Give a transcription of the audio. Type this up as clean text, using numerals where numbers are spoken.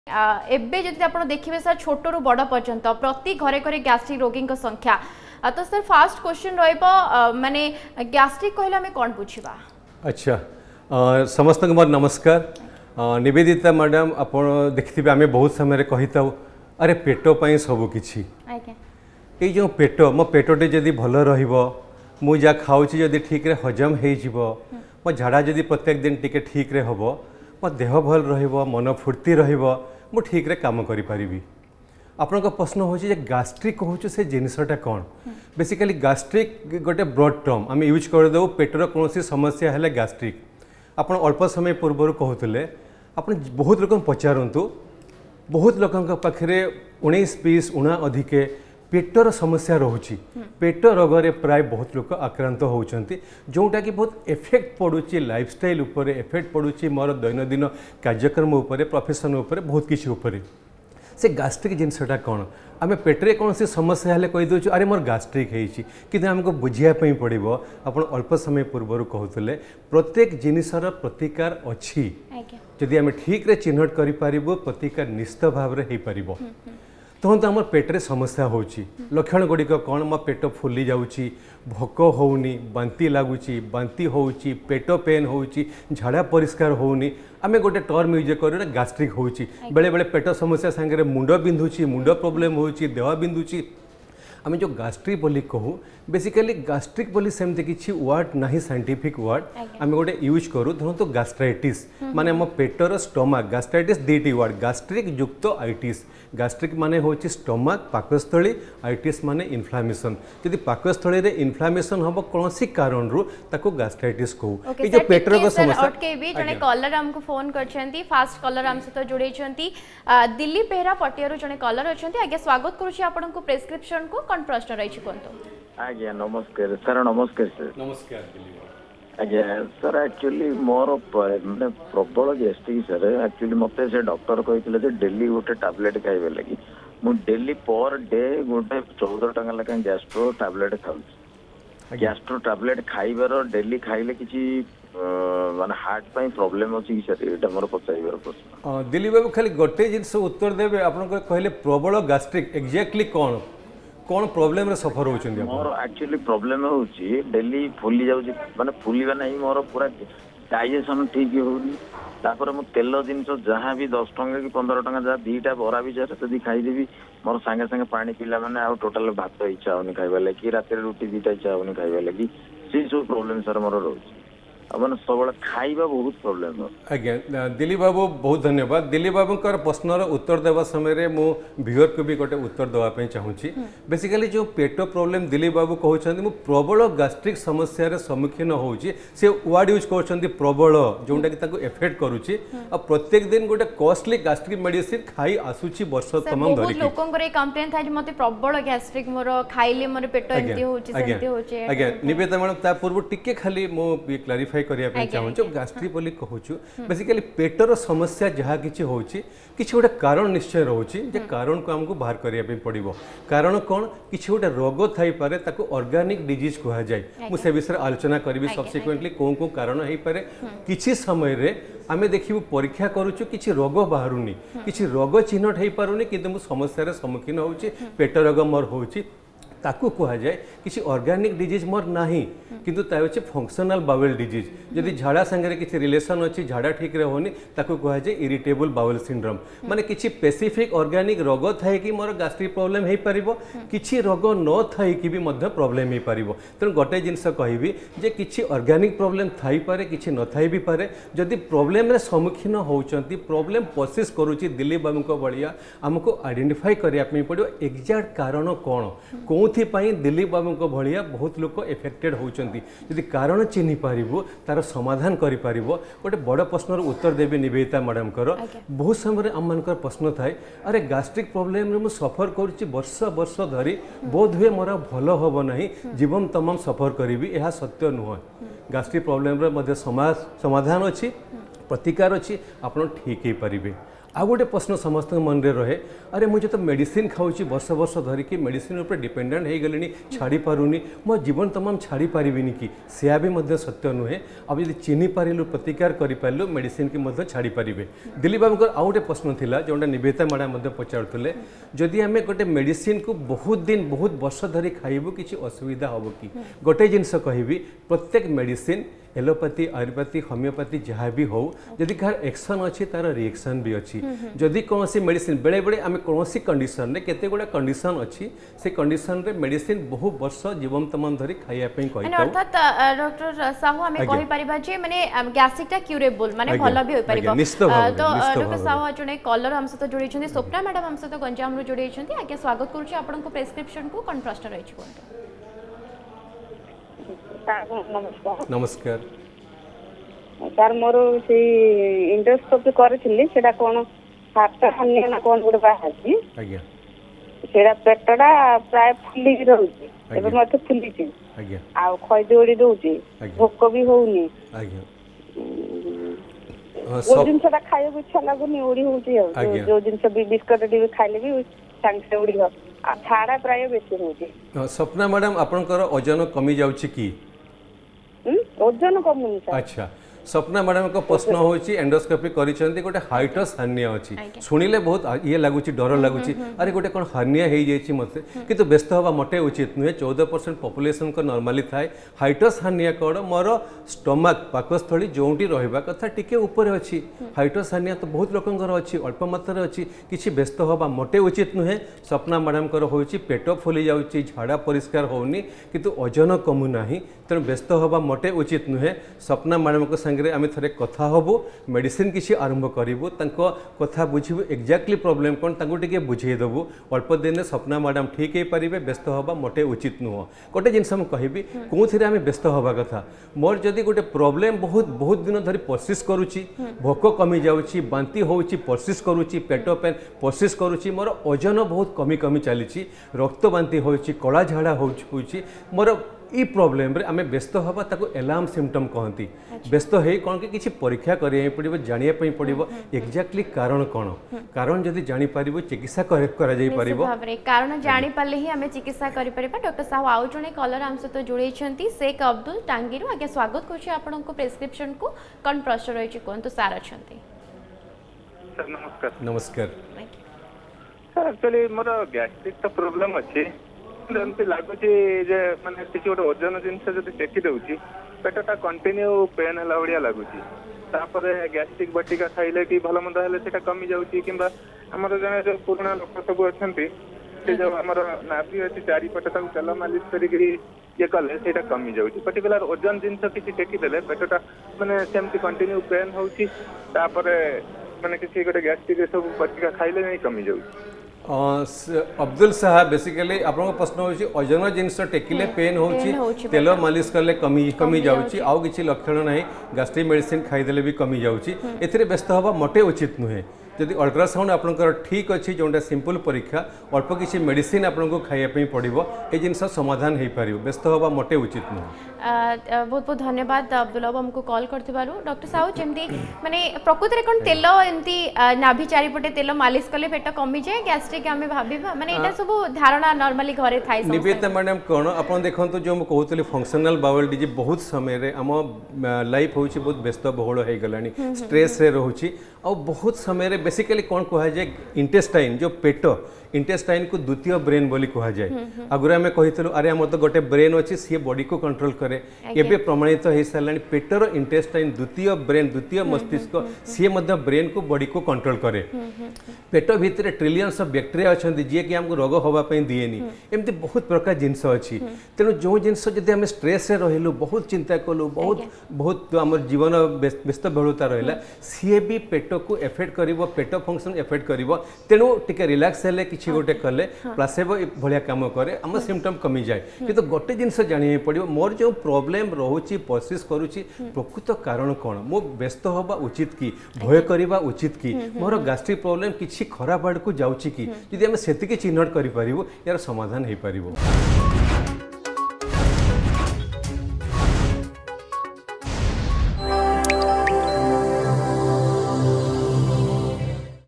एबे जदि आप देखिए सर छोट रु बड़ पर्यंत प्रति घरे घरे गैस्ट्रिक रोगी संख्या तो सर फास्ट क्वेश्चन माने गैस्ट्रिक कहले हमें कौन बुझा। अच्छा समस्त मोर नमस्कार। निवेदिता मैडम आप देखिए आम बहुत समय कही था अरे पेट पर सबकि ये जो पेट मो पेटटे जदि भल रु जा खाऊँ जदि ठीक रे हजम हो मो झाड़ा जदि प्रत्येक दिन टिके ठीक रे हम मो देह भल मन फुर्ती मु ठीक रे काम करि परिबी। आपण प्रश्न हो गैस्ट्रिक कहूँ से जिनसटा कौन बेसिकली गैस्ट्रिक गोटे ब्रॉड टर्म आम यूज करदेव पेटर कौन समस्या है गैस्ट्रिक। आप अल्प समय पूर्व कहते आप बहुत लोक पचारतु बहुत लोकों पाखे 19-20 उणा अधिके पेटर समस्या रोचे पेट रोग प्राय बहुत लोग आक्रांत होती जोटा कि बहुत इफेक्ट पड़ुची लाइफस्टाइल उपर इफेक्ट पड़ुची मोर दैनंदिन कार्यक्रम उपर प्रोफेशन उपर बहुत किसी उपर से गैस्ट्रिक जिनसटा कौन आम पेट्रे कौन सी समस्या है कहीदे अरे मोर गैस्ट्रिक होती आमको बुझापी पड़ो आप अल्प समय पूर्व कहते प्रत्येक जिनसर प्रतिकार अच्छी जदि आम ठीक रे चिन्हट करूँ प्रतिकार निश्चित भाव में हो पार तो आम पेट्रे समस्या होची लक्षण गुड़िक कौन मो पेट फुली जाऊँगी भोक होनी बांती लगुच बांती होची पेट पेन होची झाड़ा परिष्कार होनी आम गोटे टर्म यूज कर गैस्ट्रिक होची बेले बेले पेट समस्या सांगे मुंड बिंधुची मुंड प्रोब्लेम होची देह बिंधुची आम जो गैस्ट्रिक बोली कहूँ बेसिकली गैस्ट्रिक बोली सेमती किसी वर्ड ना साइंटिफिक वर्ड आम गोटे यूज करूँ धरतु गैस्ट्राइटिस माने मो पेटर स्टोमक गैस्ट्राइटिस दीटी वर्ड गैस्ट्रिक युक्त आइटिस गैस्ट्रिक माने होची स्टोमक पाकस्थली आइटिस माने इन्फ्लामेशन यदि पाकस्थली रे इन्फ्लामेशन हम कौन सी कारण रु ताको गैस्ट्राइटिस कहू ए जो पेटर रो समस्या ओके भी जने कॉलर हमको फोन करछंती फास्ट कॉलर हम सहित जोड़ैछंती दिल्ली पेहरा पटियारू जने कॉलर अछंती आगे स्वागत करूछी आपन को प्रेस्क्रिप्शन को कोन प्रश्न रही छी कोनतो आज्ञा नमस्कार सर नमस्कार सर नमस्कार आज्ञा सर एक्चुअली मोर माने प्रबल गैस्ट्रिक सर एक्चुअली मते से डॉक्टर कहितले जे डेली गोटे टैबलेट खाइबे लगी मु डेली पर डे गोटे 14 टका लका गैस्ट्रो टैबलेट खाउ गैस्ट्रो टैबलेट खाइबार डेली खाइले किछि माने हार्ट पाई प्रॉब्लम अछि कि सर एटा मोर पचाइबार प्रश्न। दिलीप बाबू खाली गोटे जिनस उत्तर देबे आपन कहले प्रबल गैस्ट्रिक एग्जैक्टली कौन कौन प्रॉब्लम रे सफर होचंदी मोर एक्चुअली प्रॉब्लम होची डेली फुली जाउची माने फुलीबा नहीं मोर पूरा डाइजेशन ठीक होनी तापर मो तेल जिनस जहाँ भी 10 टंका कि 15 टंका जहाँ दीटा बरा भी जरा यदि खाईदेवी मोर सांगे सांगे पानी पीला माने आ टोटल भात इच्छा होनी खाइबा लगी रात रे रुटी दीटा इच्छा होनी खाइबा लगी से सब प्रॉब्लम सर मोर रोची मैंने सब खाइबा बहुत प्रॉब्लम। आज्ञा दिलीप बाबू बहुत धन्यवाद। दिलीप बाबू प्रश्नर उत्तर देवा समय मु व्यूअर को भी गोटे उत्तर देवाई चाहूँगी बेसिकली जो पेट प्रॉब्लम दिलीप बाबू कहते प्रबल गैस्ट्रिक समस्या सम्मुखीन होची से वर्ड यूज कर प्रबल जोटा कि एफेक्ट करुच्ची आ प्रत्येक दिन गोटे कॉस्टली गैस्ट्रिक मेडिसिन खाई आसूची वर्ष तमाम धरिकी लोकंकर कंप्लेन था मते प्रबल गैस्ट्रिक मोर खाइले मोर पेट एंती होची सेंती होची। आज्ञा निवेदिता मैडम ता पूर्व टिके खाली मो क्लारिफाई करने चाहूँ गैस्ट्रिक बोली कहूँ बेसिकली पेटर समस्या जहाँ किसी होची किसी गोटे कारण निश्चय रोचे कारण को आमको बाहर करने पड़ो कारण कौन किसी गोटे रोग थी पारे ताको ऑर्गेनिक डिजीज कह जाए मुझे से विषय आलोचना करी सब्सिक्वेंटली कौन कौन कारण हो पारे किसी समय रे आमे देखिबु परीक्षा करूछु किसी रोग बाहरुनी किसी रोग चिन्हट हो पारुनी किंतु समस्या सम्मुखीन होची पेट रोग मोर होची ताकू कह जाए किसी ऑर्गेनिक डिजीज मोर नहीं किंतु ता होचे फंक्शनल बाउल डिजीज जदि झाड़ा संगे किसी रिलेशन अच्छी झाड़ा ठीक रे होनी ताकू कह जाए इरिटेबल बाउल सिंड्रोम माने किसी स्पेसिफिक ऑर्गेनिक रोग थाए कि मोर गैस्ट्रिक प्रॉब्लम हो पारिबो किसी रोग न थाई कि भी मध्य प्रॉब्लम हो पारिबो तेणु गोटे जिनस कहबी जे किसी ऑर्गेनिक प्रॉब्लम थाई पारे किसी न थाई भी पारे जदि प्रॉब्लम रे सम्मुखीन होउचंती प्रॉब्लम प्रोसेस करूची दिलीप बाबू को बढ़िया हमको आइडेंटिफाई करिया पे पड़ो एग्जैक्ट कारण कौन दिलीप बाबू को भाया बहुत लोग एफेक्टेड होती यदि कारण चिन्ह पारू तार समाधान कर गोटे बड़ प्रश्नर उत्तर देवी निवेदिता मैडम बहुत समय आम मान प्रश्न थाए अरे गैस्ट्रिक प्रॉब्लम सफर कर वर्ष धरी बोध हुए मोर भल हम ना जीवन तमाम सफर करी यह सत्य नुह गैस्ट्रिक प्रॉब्लम समाधान अच्छी प्रतिकार अच्छी आप ठीक हो पारे आ गोटे प्रश्न समस्त मन में रहे अरे मुझे तो मेडिसिन खाऊँ वर्ष वर्ष धरिकी मेडिसिन उपर डिपेंडेंट हो गली छाड़ी पारुनी मो जीवन तमाम छाड़ी पारिनी कि सिया भी सत्य नुहे अब जब चिन्ह पारू प्रतिकार करूँ मेडिसिन की छाड़ी पारे दिलीप बाबू आउ गोटे प्रश्न था जो निवेदिता मैडम पचारुले जदि आम गोटे मेडिसिन को बहुत दिन बहुत वर्ष धरी खाइबू किसी असुविधा हम कि गोटे जिनस कहि प्रत्येक मेडिसिन एलोपैथी आयुर्वेदी होमियोपैथी जहाँ भी हो जदि कहार एक्शन अच्छी तार रिएक्शन भी अच्छी जदि कौन मेडिसिन बेले बेले आम कौन कंडीशन रे केते गुडा कंडीशन अच्छी से कंडीशन रे मेडिसिन बहु वर्ष जीवन तमाम धरी खाइया पे कहि अर्थात डॉक्टर साहू हमें कहि परिबा जे माने गैस्ट्रिक क्यूरेबल माने भलो भी होई परिबो तो डॉक्टर साहू जने कॉलर हम सहित जोड़ी छथि स्वप्ना मैडम हम सहित गंजाम रो जोड़ी छथि आके स्वागत करू छी आपन को प्रेस्क्रिप्शन को कोन प्रश्न रहै छी कोन नमस्कार सर मोर से इंडोस्कोपी करथिली सेटा कोन हार्ट हन्ने ना कोन गुड बाहाची आज्ञा सेटा पेटडा प्राय फुली रहउची एबे मते फुली छी आज्ञा आ खय जोड़ी दउची भोक भी होउनी आज्ञा वो दिन सेटा खाए को इच्छा लागुनी ओडी होउची जो दिन से बिस्कुट डी खाइले भी सांग से ओडी हो आ छाड़ा प्राय बेसी होउची सपना मैडम आपनकर ओजन कमी जाउची की ओजन कम अच्छा सपना मैडम को प्रश्न होची एंडोस्कोपी करिसेंती गोटे हाइटस हार्निया अछि सुनिले बहुत ये लागुची डर लागुची अरे गोटे कोन हार्निया हे जायछि मते किंतु व्यस्त होबा मोटे उचित नुहे 14% पॉपुलेशन को नॉर्मली थाए हाइटस हार्निया कोड मोर स्टमक पाकस्थली जोंटी रहबा कथा टिके ऊपर अछि हाइटस हार्निया तो बहुत लोकंगर अछि अल्प मात्रा अछि किछि व्यस्त होबा मोटे उचित नुहे सपना मैडम को होची पेट फुली जाउची झाड़ा परिष्कार होउनी किंतु ओजन कमु नाही तेणु व्यस्त होबा मोटे उचित नुहे सपना मैडम को संगे आम थे कथा हबू मेडिसिन किसी आरंभ करूँ कथा बुझू एक्जाक्टली प्रोब्लेम कौन टे बुझेदेबू अल्प दिन में सपना मैडम ठीक हो पारे व्यस्त हवा मोटे उचित नुह गोटे जिनस मुझे कहि कौन आम व्यस्त हवा कथा मोर जदि गोटे प्रोब्लेम बहुत बहुत दिन धरी परसिस्ट करुच्ची भोक कमी जाऊँगी बांती होउची परसिस्ट करुच्ची पेट पेन परसिस्ट करुच्ची मोर ओजन बहुत कमी कमी चली रक्त बांती होउची कला झाड़ा होउची मोर ई प्रोब्लेम रे आमे व्यस्त हवा ताको एलार्म सिम्पटम कहती व्यस्त है कौन कि किसी परीक्षा करिया पड़िबो जानिया पई पड़िबो एक्जेक्टली कारण कौन कारण जदि जानि पारिबो चिकित्सा करा जाई पारिबो कारण जानि पाले ही आमे चिकित्सा करि परिबा डॉक्टर साहब आउ जने कॉलर हम सहित जोड़े छंती शेख अब्दुल टांगीरु आगे स्वागत करछि आपन को प्रेस्क्रिप्शन को कोन प्रश्न रहै छै कोन तो सार अछंती सर नमस्कार नमस्कार सर एक्चुअली मोर गैस्ट्रिक तो प्रॉब्लम अछि एमती लगुच माने किसी गोटे ओजन जिनस जब टेकी दूसरी पेटा कंटिन्यू पेन है भाया लगुच गैस्ट्रिक बटिका खाइले कि भल मंद है कमी जाऊँगी कि आमर जन जो पुराणा लोक सब अच्छा से जो आम नाभि अच्छी चारिपटे तेल मालिश करी ये कले से कमी जाऊँगी पर्टिकुलर ओजन जिनस किसी टेकीदे पेटा माने सेमती कंटिन्यू पेन होपर माने किसी गोटे गैस्ट्रिक सब बटिका खाइले नहीं कमी जाऊँगी अब्दुल साहब बेसिकली आपन प्रश्न होची ओजन जिनस टेकिले पेन होची तेल मालिश करले कमी जाउची आउ किछि लक्षण नाही गैस्ट्रिक मेडिसिन खाइदेले भी कमी जाउची एथिरे व्यस्त हवा मोटे उचित नुहे जदि अल्ट्रासाउंड आपनकर ठीक अच्छी जोटा सिंपल परीक्षा अल्प किसी मेडिसिन आपको खाइबा पड़ो ये जिनस समाधान हो पार व्यस्त हवा मोटे उचित नुह बहुत बहुत धन्यवाद अब्दुल बाबू हमको कॉल करथिबारु डॉक्टर साहू जमती माने प्रकृति रे कोन तेल एमती नाभि चारिपटे तेल मालिश कले पेट कमी जाए गैस्ट्रिक आमे भाबीबा माने एटा सब धारणा नॉर्मली घरे थाई निवेदिता मैडम कोन अपन देखंतु जो हम कहतली फंक्शनल बाउल डिजीज बहुत समय रे हम लाइफ होची बहुत व्यस्त बहुल हो गलानी स्ट्रेस रे रहउची और बहुत समय रे बेसिकली कौन कह जाए इंटेस्टाइन जो पेट इंटेस्टाइन को द्वितीय ब्रेन बोली कह जाए आगुरी आम कही अरे आम तो गोटे ब्रेन अच्छी सी बॉडी को कंट्रोल करे एबे प्रमाणित हो सारा पेटर इंटेस्टाइन द्वितीय ब्रेन द्वितीय मस्तिष्क सी ब्रेन को बॉडी को कंट्रोल करे पेट भितर ट्रिलियंस ऑफ बैक्टेरिया अच्छा जी कि आमको रोग होगापी दिएनि एमती बहुत प्रकार जिनस अच्छी तेणु जो जिनस जब आम स्ट्रेस रहलु बहुत चिंता कलु बहुत बहुत आम जीवन व्यस्त बहुलता रहा सी भी पेट को एफेक्ट कर पेट फंक्शन एफेक्ट कर तेणु टिके रिलैक्स हेले किसी गोटे कले प्लासेबो भाया काम करे आम सिम्पटम कमी जाए किंतु गोटे जिनस जानिए पड़ो मोर जो प्रॉब्लम रोची परसिस्ट करुच्ची प्रकृत कारण कौन मो व्यस्त हवा उचित कि भय करवा उचित कि मोर गैस्ट्रिक प्रॉब्लम किसी खराब आड़ को जाऊँगी कि जब आम से चिन्हट कर यार समाधान हो पार।